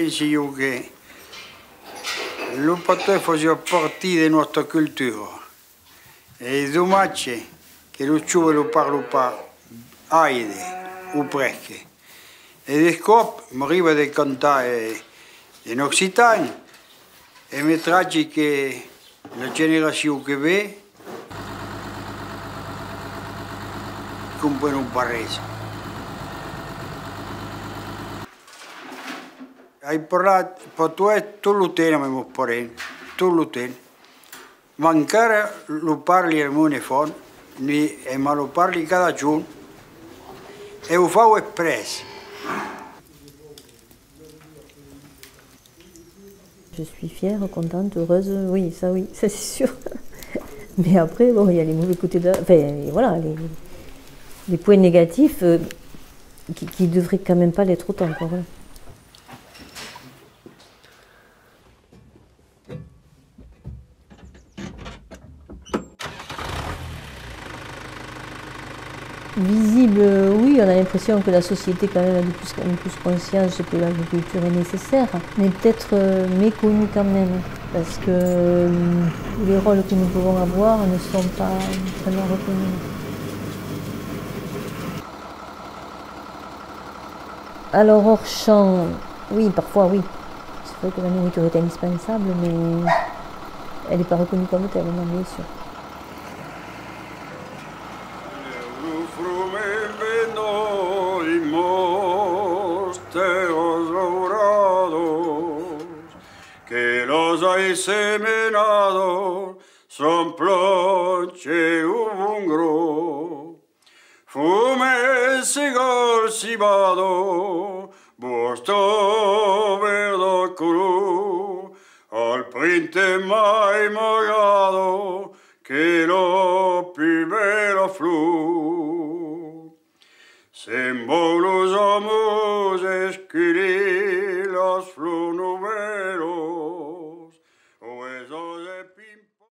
penso io che lo patè faceva parte della nostra cultura e domani che lo giovane lo parlo pas aide o presque e del cop mi arriva di cantare in occitano e mi tragge che la generazione che ve comprano un barrese. Hai parlato, per tu è tutto il tempo, mio parente, tutto il tempo. Ma ancora lo parli al monofono, ma lo parli cada giorno e lo fa espresso. Je suis fière, contente, heureuse, oui, ça c'est sûr. Mais après, bon, il y a les mauvais côtés de... Enfin, voilà, les points négatifs qui devraient quand même pas l'être autant, quoi, voilà. Visible, oui, on a l'impression que la société quand même a de plus en plus conscience que l'agriculture est nécessaire, mais peut-être méconnue quand même, parce que les rôles que nous pouvons avoir ne sont pas vraiment reconnus. Alors hors champ, oui, parfois oui. C'est vrai que la nourriture est indispensable, mais elle n'est pas reconnue comme telle, non, bien sûr. Que los hay seminado son planche un gro. Fume sigar cibado, bosto verde cru, al printe mai magado, que lo primero flu. Sembolos amos escriri las flu numeros, o esos de